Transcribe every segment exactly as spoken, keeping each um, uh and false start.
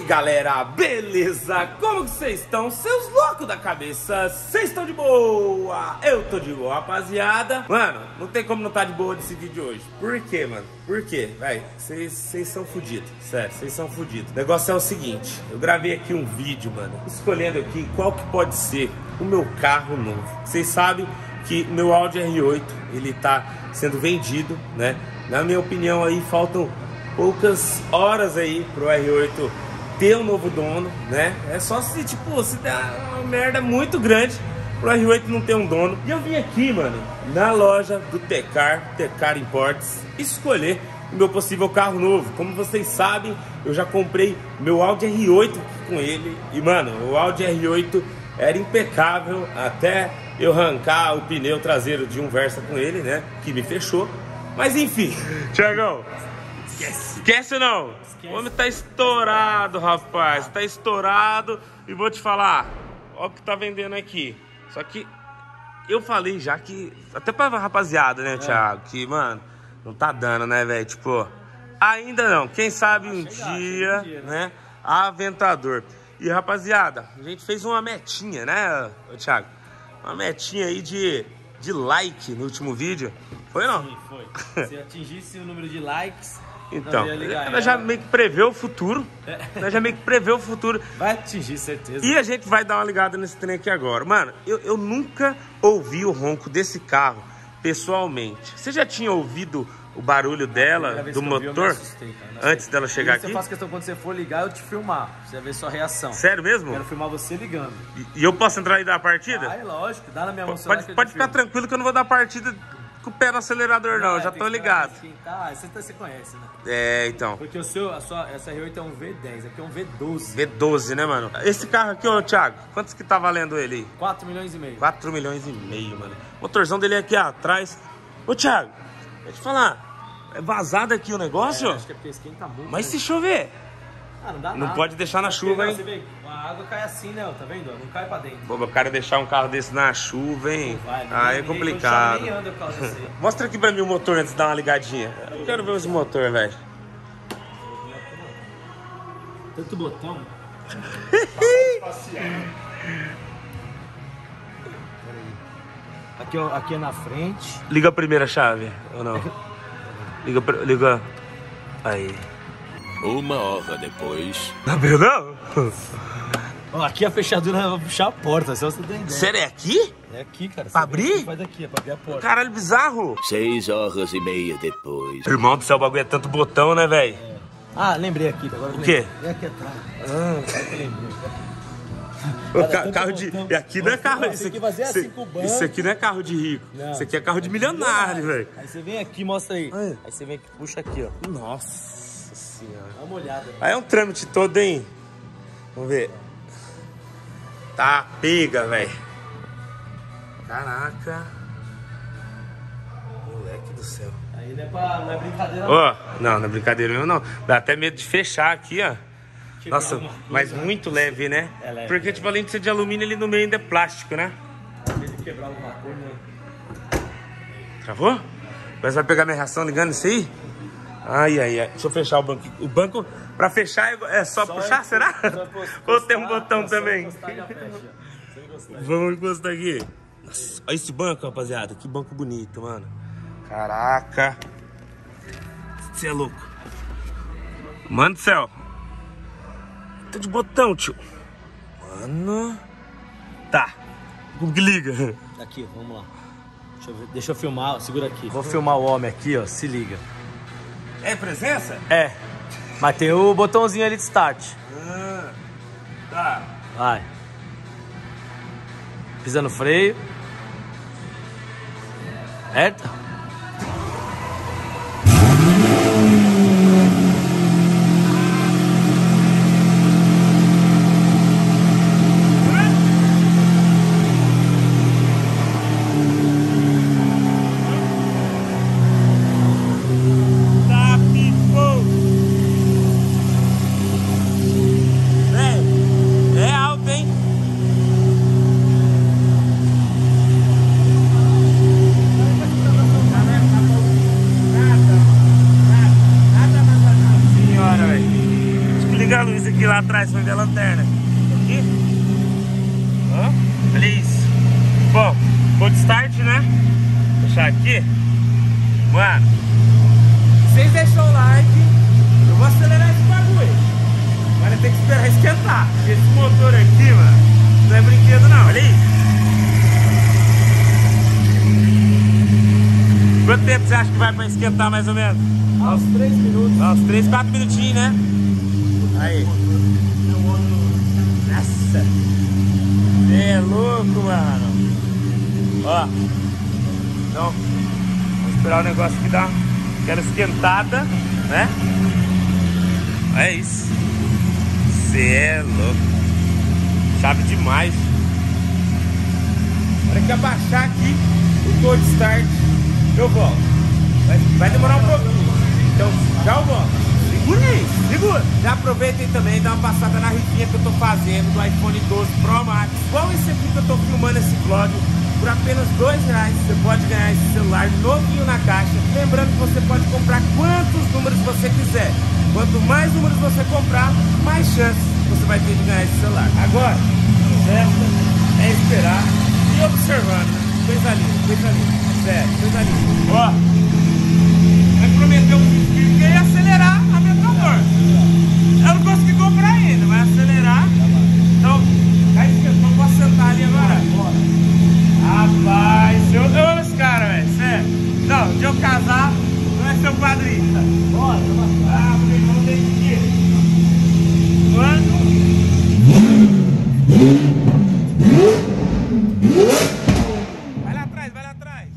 galera, beleza? Como que vocês estão? Seus loucos da cabeça, vocês estão de boa? Eu tô de boa, rapaziada. Mano, não tem como não estar de boa nesse vídeo hoje. Por quê, mano? Por quê? Véi, vocês são fodidos. Sério, vocês são fodidos. O negócio é o seguinte, eu gravei aqui um vídeo, mano, escolhendo aqui qual que pode ser o meu carro novo. Vocês sabem que o meu Audi R oito, ele tá sendo vendido, né? Na minha opinião aí, faltam poucas horas aí pro R oito ter um novo dono, né? É só se, tipo, se der uma merda muito grande pro R oito não ter um dono. E eu vim aqui, mano, na loja do Tecar, Tecar Imports, escolher o meu possível carro novo. Como vocês sabem, eu já comprei meu Audi R oito com ele. E, mano, o Audi R oito era impecável até eu arrancar o pneu traseiro de um Versa com ele, né? Que me fechou. Mas, enfim, Thiagão, esquece. Esquece não. Esquece. O homem tá estourado, rapaz. Tá estourado. E vou te falar, ó o que tá vendendo aqui. Só que eu falei já que, até pra rapaziada, né, é. Thiago, que, mano, não tá dando, né, velho? Tipo, ainda não. Quem sabe um chegar, dia, dia, né? né? Aventador. E, rapaziada, a gente fez uma metinha, né, Thiago? Uma metinha aí de, de like no último vídeo. Foi ou não? Sim, foi. Se atingisse o número de likes, então, ela já meio que prevê o futuro. É. Ela já meio que prevê o futuro. Vai atingir, certeza. E a gente vai dar uma ligada nesse trem aqui agora. Mano, eu, eu nunca ouvi o ronco desse carro pessoalmente. Você já tinha ouvido o barulho dela, do motor, assustei, antes dela chegar aqui? Eu faço questão, quando você for ligar, eu te filmar. Pra você ver sua reação. Sério mesmo? Quero filmar você ligando. E, e eu posso entrar e dar a partida? Ah, é lógico. Dá na minha mão. Pode, pode ficar tranquilo que eu não vou dar a partida com o pé no acelerador, não. não. Eu já tô ligado. Ah, você, você conhece, né? É, então. Porque o seu, a sua, essa R oito é um V dez, aqui é um V doze. V doze, né, mano? Esse carro aqui, ô, Thiago, quantos que tá valendo ele aí? quatro milhões e meio. quatro milhões e meio, mano. O motorzão dele é aqui atrás. Ô, Thiago, deixa eu te falar. É vazado aqui o negócio? É, acho que é porque esquenta muito. Mas né? se chover? Ah, não dá Não nada. pode deixar na chuva, não, hein? Você vê, a água cai assim, né? Tá vendo? Não cai pra dentro. Pô, o cara deixar um carro desse na chuva, hein? Não vai, ah, é complicado. Nem anda por causa desse. Mostra aqui pra mim o motor antes de dar uma ligadinha. Eu quero ver esse motor, velho. Tanto botão. Aqui, ó, aqui é na frente. Liga a primeira chave, ou não? Liga, liga. Aí. Uma hora depois. Não abriu, não? Ó, aqui a fechadura vai puxar a porta, só você tem ideia. Sério, é aqui? É aqui, cara. Pra abrir? Faz daqui, é pra abrir a porta. Caralho, bizarro. Seis horas e meia depois. Irmão do céu, o bagulho é tanto botão, né, velho? É. Ah, lembrei aqui. Agora o quê? É aqui atrás. Ah, eu lembrei. O ca carro de... E aqui não é carro... Não, isso aqui vai ser assim com o banco. Isso aqui não é carro de rico. Não. Isso aqui é carro de milionário, velho. Aí você vem aqui, mostra aí. Ai. Aí você vem aqui, puxa aqui, ó. Nossa senhora. Dá uma olhada. Aí é um trâmite todo, hein? Vamos ver. Tá, pega, velho. Caraca. Moleque do céu. Aí não é, pra, não é brincadeira. Ó, oh, não, não é brincadeira mesmo, não. Dá até medo de fechar aqui, ó. Nossa, mas muito leve, né? É leve. Porque, tipo, além de ser de alumínio, ele no meio ainda é plástico, né? Às vezes quebrar alguma coisa, né? Travou? Mas vai pegar minha reação ligando isso aí? Ai, ai, ai. Deixa eu fechar o banco. O banco, pra fechar, é só, só puxar, é, será? Só ou tem um botão é também? Vamos encostar aqui. Nossa, olha esse banco, rapaziada. Que banco bonito, mano. Caraca. Você é louco. Mano do céu. Tá de botão, tio. Mano. Tá. Como que liga? Aqui, vamos lá. Deixa eu, ver. Deixa eu filmar, segura aqui. Vou filmar o homem aqui, ó. Se liga. É presença? É. Mas tem o botãozinho ali de start. Ah, tá. Vai. Pisa no freio. Certo? esse aqui lá atrás, foi ver a lanterna. Aqui. Ó, olha isso. Bom, vou de start, né? Vou deixar aqui. Mano, vocês deixam o like, eu vou acelerar esse bagulho. Agora tem que esperar esquentar. Esse motor aqui, mano, não é brinquedo não, olha isso. Quanto tempo você acha que vai pra esquentar mais ou menos? Aos três minutos. Aos três, quatro minutinhos, né? Aí. Nossa. Você é louco, mano. Ó. Então, vamos esperar o negócio aqui dar aquela esquentada, né? É isso. Você é louco. Chave demais. Na hora que abaixar aqui o cold start, eu volto. Vai, vai demorar um pouquinho. Então já eu volto. Segura aí, segura. Já aproveitem também e dá uma passada na rifinha que eu tô fazendo do iPhone doze Pro Max. Igual esse aqui que eu tô filmando esse vlog. Por apenas dois reais você pode ganhar esse celular novinho na caixa. Lembrando que você pode comprar quantos números você quiser. Quanto mais números você comprar, mais chances você vai ter de ganhar esse celular. Agora, o resto é esperar e observando. Coisa linda, coisa linda. Sério, coisa linda. Ó, vai prometer um filho que ia acelerar a minha motor. Eu não consegui comprar ainda, vai acelerar. Então, aí eu posso sentar ali agora. Rapaz, eu amo esse cara, velho, sério. Não, de eu casar, não vai ser o padrinho. Bora, ah, meu irmão tem que ir. Quando? Vai lá atrás, vai lá atrás.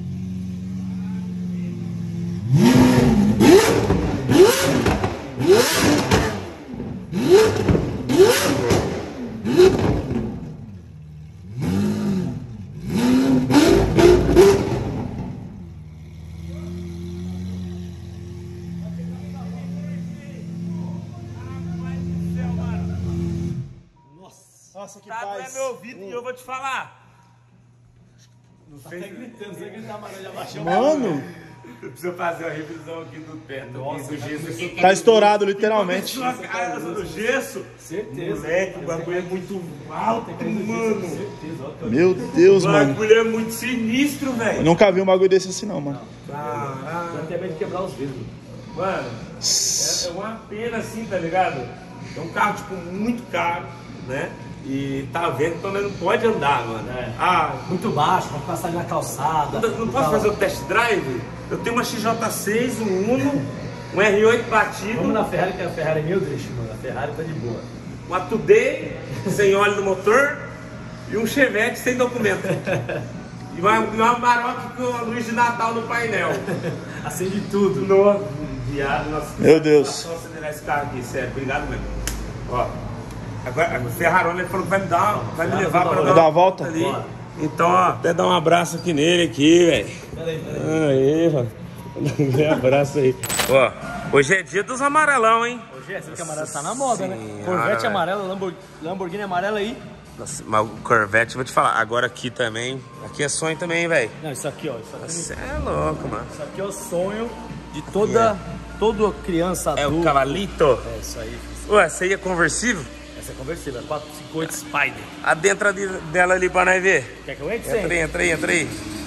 Nossa, que Tá paz. doendo meu ouvido e eu vou te falar. Não tá até gritando, você gritar, mas já baixou. Mano, Eu preciso fazer uma revisão aqui do teto. Nossa, do gesso. tá estourado, literalmente. Sua cara do gesso. Certeza. Moleque, o bagulho é muito alto, mano. Certeza, ó. Meu Deus, O mano. bagulho é muito sinistro, Eu velho. nunca vi um bagulho desse assim, não, mano. Caralho. Dá até medo de quebrar os vidros. Mano, é, é uma pena assim, tá ligado? É um carro, tipo, muito caro, né? E tá vendo que também não pode andar, mano. É. Ah, Muito baixo, pra passar ali na calçada. não, não posso fazer o test drive? Eu tenho uma X J seis, um Uno, um R oito batido, Vamos na Ferrari, que a Ferrari é meu deixo, mano. A Ferrari tá de boa. um Today sem óleo no motor e um Chevette sem documento. E uma, uma Maroc com a luz de Natal no painel. Acende tudo. Nossa, viado, nossa. Meu Deus. Só acelerar esse carro aqui, sério. Obrigado mesmo. Ó, agora a Ferrarona ele falou que vai me dar, uma- vai me levar pra Vai dar uma volta? ali. Bora. Então, ó, até dar um abraço aqui nele aqui, velho. Peraí, peraí. Aí, mano. Um abraço aí. Ó, hoje é dia dos amarelão, hein? Hoje esse que amarelo tá na moda, né? Senhora, Corvette velho. amarela, Lambor- Lamborghini amarela aí. Nossa, mas o Corvette, vou te falar, agora aqui também. Aqui é sonho também, velho. Não, isso aqui, ó. Isso aqui, Você é louco, mano. isso aqui é o sonho de toda, toda criança É o adulta. cavalito. É isso aí. Ué, essa aí é conversível? Essa é conversível, é quatro cinco oito Spider. Adentra de- dela ali pra nós ver. Quer que eu entre? Entra aí, Sem? entra aí, entra aí.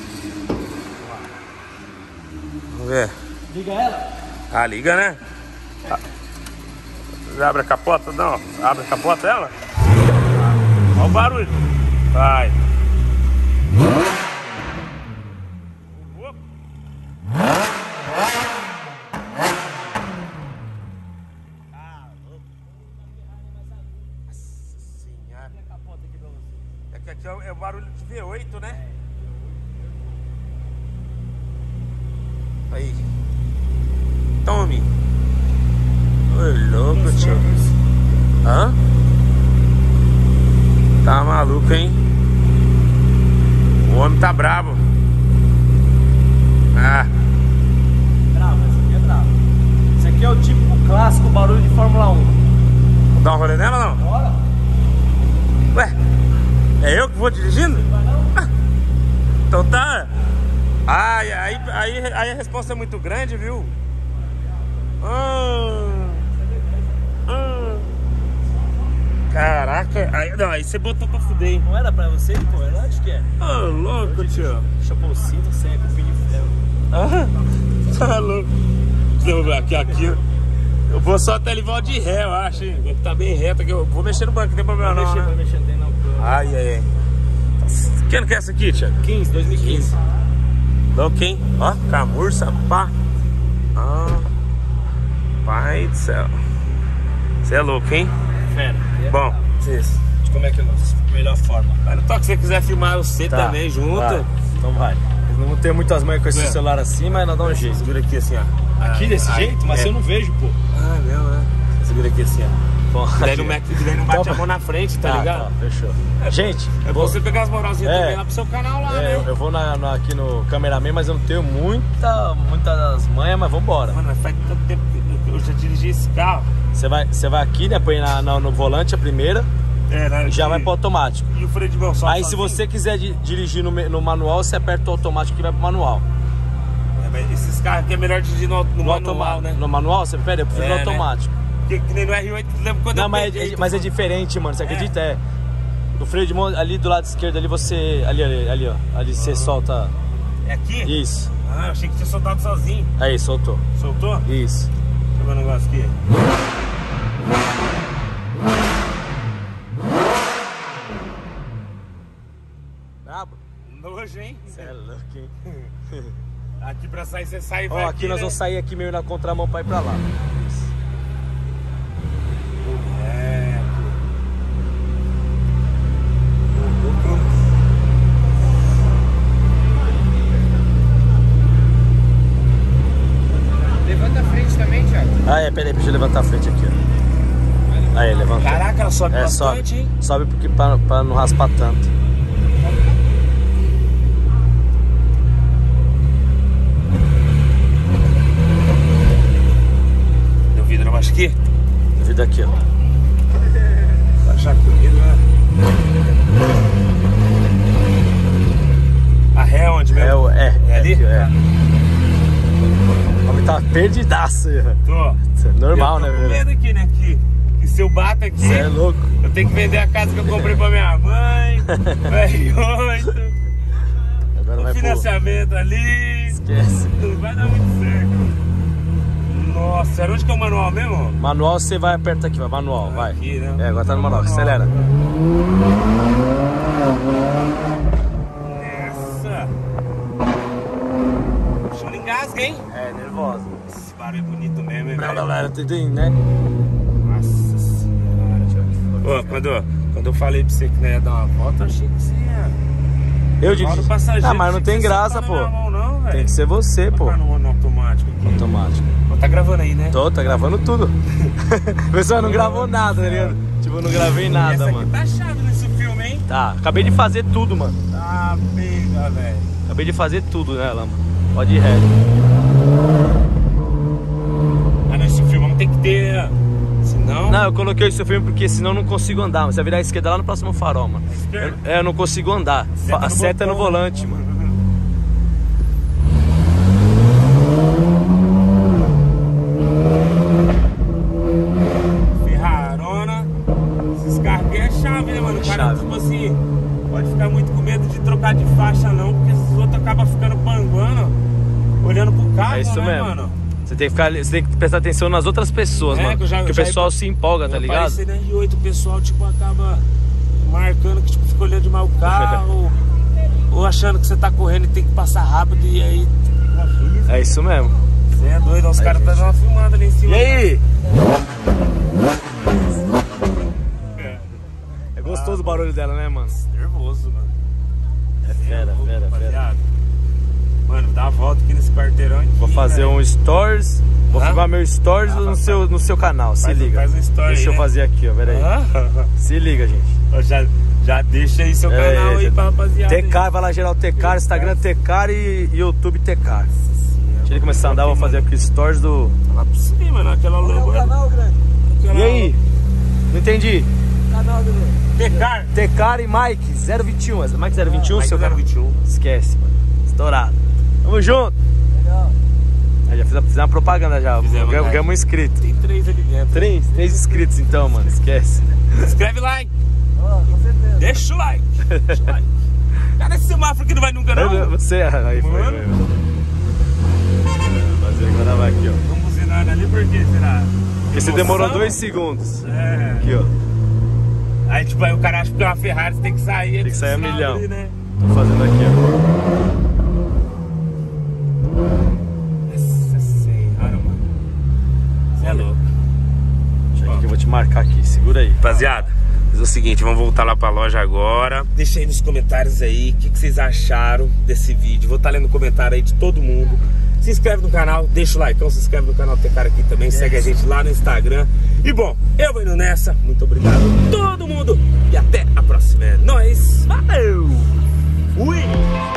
Vamos ver. Liga ela. Ah, liga, né? Ah. Abre a capota, não. Abre a capota dela. Olha o barulho. Vai. É que aqui é o barulho de V oito, né? Aí. Tome. Ô, louco, tio. Hã? Tá maluco, hein? O homem tá brabo. Ah, Bravo, esse aqui é bravo. Esse aqui é o típico clássico barulho de Fórmula um. vou dar um rolê nela ou não? Bora. Ué, é eu que vou dirigindo? Ah, então tá. Ai, aí, aí, aí a resposta é muito grande, viu? Ah, ah. Aí, não, aí você botou pra fuder, hein? Não era pra você, pô? Era onde que é? Ô, louco, tio. Deixa eu o cinto sem a cupim de ferro. Ah, tá louco. Deixa eu ver aqui, aqui. Eu vou só até ele volta de ré, eu acho, hein? Ele tá bem reto aqui. Eu vou mexer no banco, não tem problema não, Mexer, né? vai mexer, não tem não. Ai, ai, ai. Que ano que é essa aqui, tia? quinze, dois mil e quinze. Louco, hein? Ó, camurça, pá. Ah, pai do céu. Você é louco, hein? Fera. Bom, isso. Como é que é a melhor forma? Mas não toca, se você quiser filmar você Tá, também junto. vai. Então vai. Eu não vou ter muitas manhas com esse É. celular assim, mas nós dá um jeito. Segura aqui assim, ó. Aqui desse Ai, jeito? Mas é. eu não vejo, pô. Ah, não, é. Segura aqui assim, ó. Bom, Daí não, mete, daí não bate Então- a mão na frente, tá Tá, ligado? tá, fechou. Gente, É bom você pegar as moralzinhas É. também lá pro seu canal lá, é, eu, né? eu vou na, na- aqui no cameraman, mas eu não tenho muita, muitas manhas, mas vambora. Mano, mas faz tanto tempo que eu já dirigi esse carro. Você vai, você vai aqui, né? Põe na, na- no volante a primeira É, né? e já E- vai pro automático. E o freio de mão só Aí se sozinho? você quiser di- dirigir no, me- no manual, você aperta o automático que vai pro manual. É, mas esses carros aqui é melhor dirigir no, no, No, manual, automa- né? no manual, você pede, eu prefiro É, no né? automático. Porque que nem no R oito, lembra quando Não, eu mas, peguei, é, mas é tu- diferente, mano. Você acredita? É. No freio de mão, ali do lado esquerdo, ali você. Ali, ali, ali ó. Ali você solta. É aqui? Isso. Ah, eu achei que tinha soltado sozinho. Aí, soltou. Soltou? Isso. Deixa eu ver um negócio aqui. Brabo. Nojo, hein? Cê é louco, hein? Aqui pra sair, você sai e Ó, vai aqui nós né? vamos sair aqui meio na contramão pra ir pra lá. Isso. É, aqui. Levanta a frente também, Thiago. Ah, é, peraí, deixa eu levantar a frente aqui, ó. Aí, levantou. Caraca, ela sobe É, sobe. bastante, hein? Sobe porque pra, pra não raspar tanto. Deu vidro abaixo aqui? Vida aqui, ó. Baixar aqui o vidro, né? A ré é onde mesmo? É, o- é, É ali? aqui, é. O homem tá perdidaço aí, ó. Tô. Normal, eu tô né, com velho? medo aqui, né? Que, que se eu bato aqui, Você é louco. eu tenho que vender a casa que eu comprei pra minha mãe. R oito. Agora O vai pro... financiamento ali. Esquece. Não vai dar muito certo. Nossa, era onde que é o manual mesmo? Manual você vai aperta aqui, vai. Manual, vai. Aqui, né? É, agora tá no manual, acelera. Essa. Show de engasga, hein? É, nervosa. Esse barulho é bonito mesmo, hein, Pra velho? galera, tem, tem, né? Nossa senhora. Ô, quando, quando eu falei pra você que não ia dar uma volta, eu achei que você ia. Eu Fala do dirijo. passageiro, Ah, mas não achei que tem você graça, tá na pô. minha mão, não, velho. Tem que ser você, pô. Tá no, no automático aqui. Automático. Pô, tá gravando aí, né? Tô, tá gravando tudo. O pessoal não gravou nada, tá ligado? Tipo, eu não gravei nada, Essa aqui mano. tá chave nesse filme, hein? Tá, acabei de fazer tudo, mano. Tá pega, velho. Acabei de fazer tudo nela, mano. Pode ir reto. Ah, nesse filme vamos ter que ter, né? Senão... Não, eu coloquei esse filme porque senão eu não consigo andar. Mas você vai virar à esquerda lá no próximo farol, mano. esquerda? Eu, é, eu não consigo andar. Seta A no seta é no botão. volante, mano. Ferrarona. Esses carros aqui é chave, né, mano? O cara, Chave. tipo assim, pode ficar muito com medo de trocar de faixa, não, porque esses outros acabam ficando panguando, olhando pro carro, É isso né, mesmo. mano? Você tem que ficar, você tem que prestar atenção nas outras pessoas, É, mano. que eu já- Porque eu o já- pessoal se empolga, tá Eu ligado? apareci na R oito, o pessoal, tipo, acaba marcando que, tipo, fica olhando demais o carro, ou achando que você tá correndo e tem que passar rápido, e aí... É isso mesmo. Você é doido, os caras estão dando uma filmada ali em cima. E aí? É gostoso o barulho dela, né, mano? Nervoso, mano. É fera, Louco, fera, fera. rapaziada. Mano, dá a volta aqui nesse quarteirão aqui. Vou fazer velho. um stories. Vou Hã? filmar meu stories Ah, no, faz- seu, no seu canal, se faz- liga. faz um story Deixa aí, eu né? fazer aqui, ó, pera aí. Ah, Se liga, gente. ó, já, já deixa aí seu É, canal aí já- pra rapaziada. Tecar, vai lá geral Tecar, Instagram Tecar e YouTube Tecar. Deixa ele começar a andar, vou fazer aqui stories do... Lá pra cima, naquela logo. grande. Aquela- E aí? Não entendi. Canal do Tecar. Tecar e Mike zero vinte e um. Mike zero vinte e um, seu canal? vinte e um. Esquece, mano. Estourado. Tamo junto. Aí já fiz, a- fiz uma propaganda já. Fizemos, Ganhamos né? ganhamos um inscrito. Tem três ali dentro. Três, três inscritos então, mano. Esquece. Escreve lá, hein? com certeza. Deixa o like. Deixa o like. Cara, esse semáforo aqui não vai nunca não. Você, aí foi, Mano. foi. Fazer agora vai aqui, ó. Vamos buzinar ali por quê, será? Porque você Emoção? demorou dois segundos. É. Aqui, ó. Aí tipo, aí o cara acha que é uma Ferrari, você tem que sair. Tem que sair a milhão. Ali, né? Tô fazendo aqui, ó. Nossa senhora, mano. Você é louco. Deixa aqui que eu vou te marcar aqui. Segura aí. Rapaziada, mas é o seguinte, vamos voltar lá pra loja agora. Deixa aí nos comentários aí o que, que vocês acharam desse vídeo. Vou estar lendo comentário aí de todo mundo. Se inscreve no canal, deixa o like, se inscreve no canal Tecar aqui também, yes. Segue a gente lá no Instagram. E bom, eu vou indo nessa. Muito obrigado a todo mundo e até a próxima. É nóis, valeu! Fui!